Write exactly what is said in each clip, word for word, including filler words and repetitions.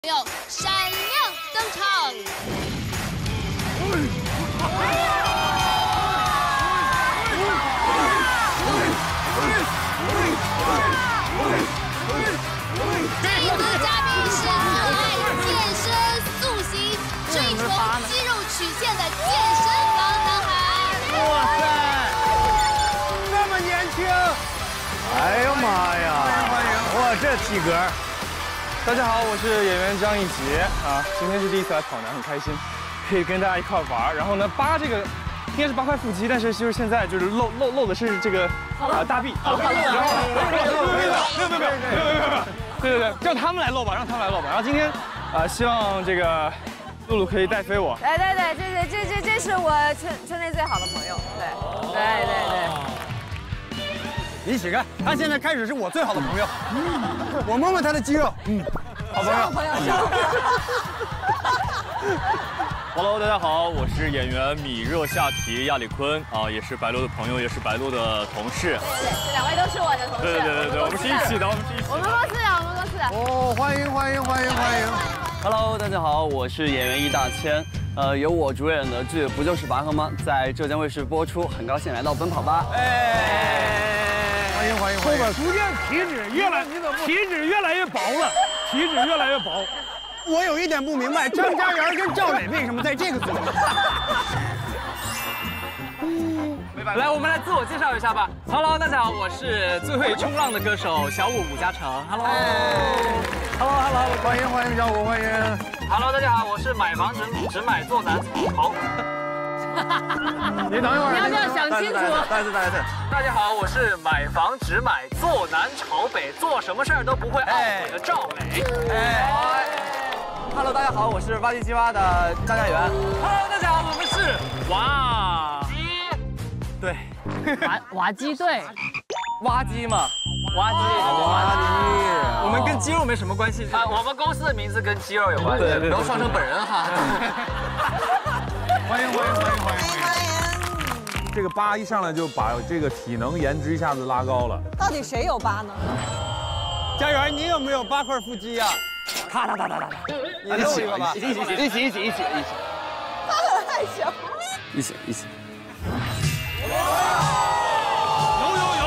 有闪亮登场。这一组嘉宾是热爱健身塑形、追求肌肉曲线的健身房男孩。 哇塞，这么年轻！ 哎呦妈呀！ 欢迎！ 哇，这体格！ 大家好，我是演员张艺杰啊，今天是第一次来跑男，很开心，可以跟大家一块玩。然后呢，扒这个应该是八块腹肌，但是就是现在就是露露露的是这个啊大臂。好了好了，然后没有没有没有没有没有没有没有没有没有，对对对，让他们来露吧，让他们来露吧。然后今天啊，希望这个露露可以带飞我。 对对对，这这这这这是我村村内最好的朋友，对对对对。 你起开！他现在开始是我最好的朋友，我摸摸他的肌肉，嗯，好朋友。好朋友。 Hello， 大家好，我是演员米热夏提亚里坤啊，也是白鹿的朋友，也是白鹿的同事。 对对，这两位都是我的同事。 对对对对，我们是一起的，我们是一起的。 我们公司的，我们公司的。 哦，欢迎欢迎欢迎欢迎。 Hello， 大家好，我是演员易大千。 呃，由我主演的剧《不就是拔河吗》在浙江卫视播出，很高兴来到奔跑吧。 哎，欢迎欢迎！ 后边逐渐体脂越来，体脂越来越薄了，体脂越来越薄。 我有一点不明白，张家元跟赵磊为什么在这个组？ 来，我们来自我介绍一下吧。Hello， 大家好，我是最会冲浪的歌手小武武嘉诚。Hello，Hello，Hello， 欢迎欢迎小武，欢迎。 Hello， 大家好，我是买房只只买坐南草。 你等一会儿， 你要不要想清楚？ 再次再次。 大家好，我是买房只买坐南朝北，做什么事儿都不会懊悔的赵磊。 哎 ，Hello， 大家好，我是挖机七挖的张家元。 Hello， 大家好，我们是挖机， 对， 滑滑稽队， 挖机嘛， 挖机， 挖机。 我们跟肌肉没什么关系啊，我们公司的名字跟肌肉有关系，不要创成本人哈。 欢迎欢迎欢迎欢迎！ 这个八一上来就把这个体能颜值一下子拉高了。 到底谁有八呢？ 家园，你有没有八块腹肌呀？ 咔哒哒哒哒， 你露一个吧， 一起一起一起一起一起一起， 八的太小。 一起一起。 有有有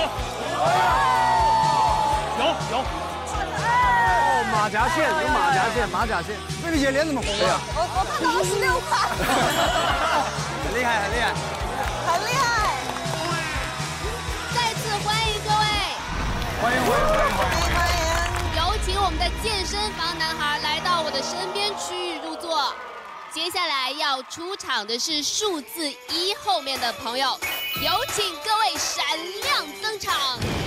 有有。 哦，马甲线有马甲线，马甲线。贝贝姐脸怎么红了？ 我我看到二十六块。 很厉害，很厉害， 很厉害。 再次欢迎各位， 欢迎欢迎欢迎欢迎！ 欢迎。 有请我们的健身房男孩来到我的身边区域入座。接下来要出场的是数字一后面的朋友，有请各位闪亮登场。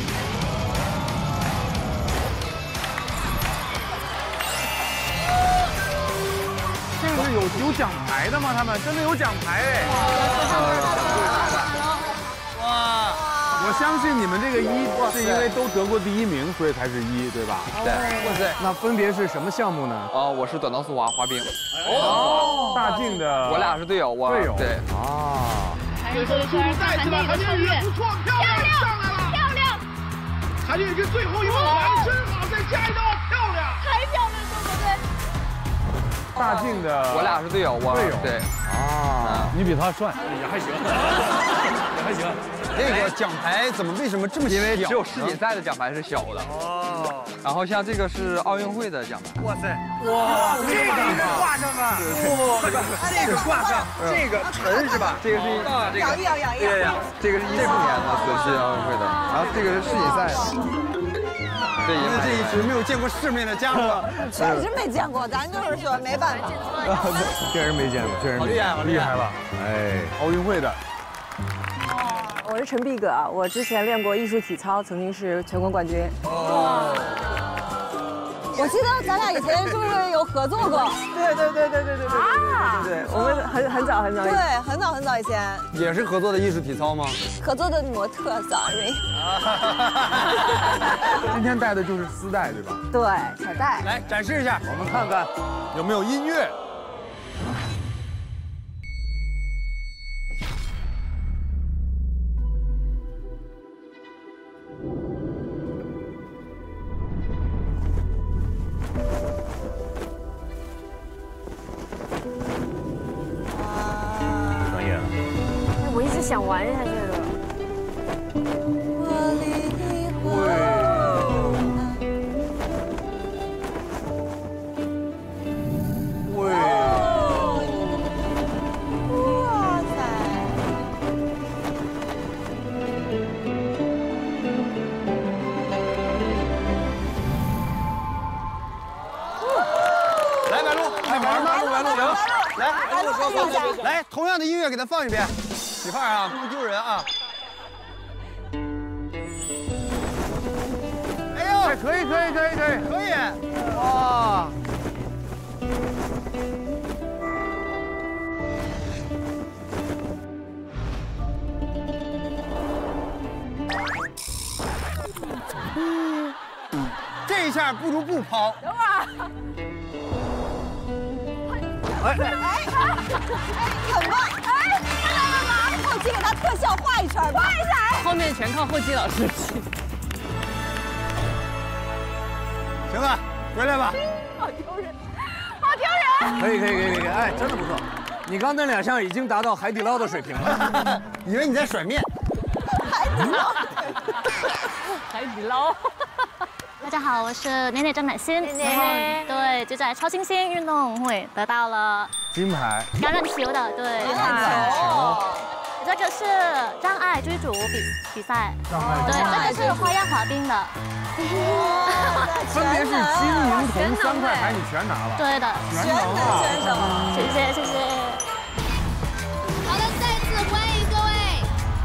这个是有有奖牌的吗？他们真的有奖牌哎！ 哇！ 我相信你们这个一是因为都得过第一名，所以才是一，对吧？ 对。 哇塞！ 那分别是什么项目呢？ 哦，我是短道速滑滑冰。 哦，大靖的。 我俩是队友，我队友。 对。 啊。 最后速度再次把韩靖宇不错，漂亮，上来了，漂亮！韩靖宇最后一个环真好，再加一刀，漂亮！ 太漂亮了，对不对？ 大靖的， 我俩是队友，我队友对啊，你比他帅， 也还行，也还行。 这个奖牌怎么为什么这么小？ 因为只有世锦赛的奖牌是小的哦。然后像这个是奥运会的奖牌。 哇塞！哇，这个挂上吧！哇，这个挂上，这个沉是吧？ 这个是一摇一摇摇一摇。 这个是一四年的索契奥运会的，然后这个是世锦赛的。 对，因为这一群没有见过世面的家伙， 确实没见过，咱就是说没办法。 确实没见过，确实厉害， 厉害了！哎，奥运会的。 我是陈碧葛，我之前练过艺术体操，曾经是全国冠军。 哦。我记得咱俩以前是不是有合作过？ 对对对对对对对啊！对对，我们很很早很早。 对，很早很早以前。 也是合作的艺术体操吗？ 合作的模特 ，sorry。 今天带的就是丝带，对吧？ 对，彩带。 来展示一下， 我们看看有没有音乐。 想玩一下这个。 喂。哇塞！来，白鹿，来玩吗？白鹿，行。来，白鹿说说，来，同样的音乐给他放一遍，起范儿啊，不丢人啊。 哎，可以，可以，可以，可以，可以！哇！这一下不如不抛。 等会儿。 哎哎哎，很棒！哎，后期给他特效画一圈吧，画一下。 后面全靠后期老师。 行了，回来吧。 好丢人，好丢人。 可以可以可以可以，哎，真的不错。你刚那两项已经达到海底捞的水平了。 以为你在甩面。 海底捞。 海底捞。 大家好，我是年年张乃馨。 年年。 对，就在超新星运动会得到了金牌。 橄榄球的，对。 橄榄球。 这个是障碍追逐比比赛。 障碍。 对，这个是花样滑冰的。 分别是金、银、铜三块牌，你全拿了。 对的， 全能选手， 谢谢谢谢。 好的，再次欢迎各位。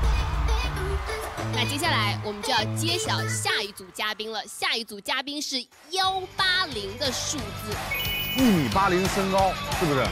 那接下来我们就要揭晓下一组嘉宾了。下一组嘉宾是幺八零的数字， 一米八零身高，是不是？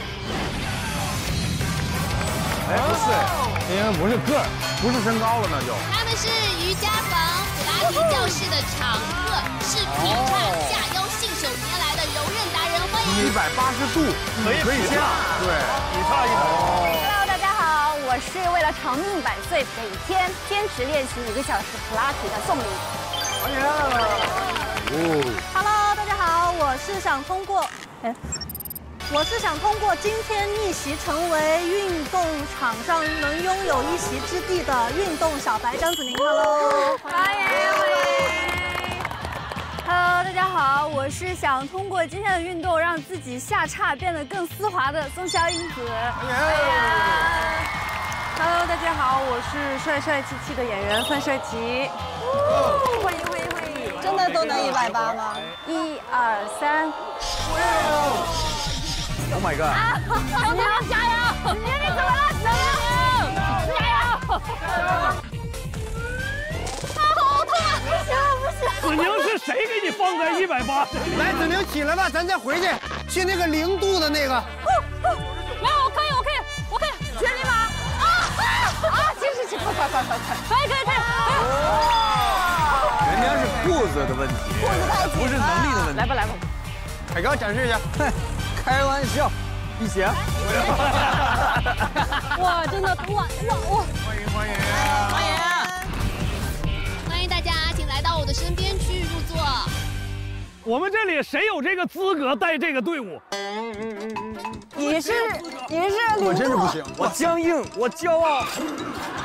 哎，不是，应该不是个儿，不是身高了，那就。 他们是瑜伽房普拉提教室的常客，是劈叉下腰信手拈来的柔韧达人，欢迎。 一百八十度，可以可以下，对， 劈叉一百。 Hello， 大家好，我是为了长命百岁，每天坚持练习一个小时普拉提的宋黎。 欢迎。 Hello， 大家好，我是想通过，哎。 我是想通过今天逆袭，成为运动场上能拥有一席之地的运动小白张子宁。Hello， 欢迎欢迎。Hello， 大家好，我是想通过今天的运动让自己下叉变得更丝滑的宋小英子。 Hello， 大家好，我是帅帅气气的演员范帅琪。 欢迎欢迎欢迎。 真的都能一百八吗？ 一二三。 Oh my god！ 啊，小宁加油！宁宁怎么了？小宁，加油！啊，好痛啊！不行不行！ 子宁是谁给你放在一百八？ 来，子宁起来吧，咱再回去，去那个零度的那个。 没有，我可以，我可以，我可以，全力马！啊啊啊！行行行，快快快快快！可以可以可以！ 人家是裤子的问题，不是能力的问题。 来吧来吧， 海哥展示一下。 开玩笑，一起。 哇，真的哇哇哇！ 欢迎欢迎欢迎欢迎大家，请来到我的身边区域入座。 我们这里谁有这个资格带这个队伍？ 你是你是我真是不行， 我僵硬，我骄傲。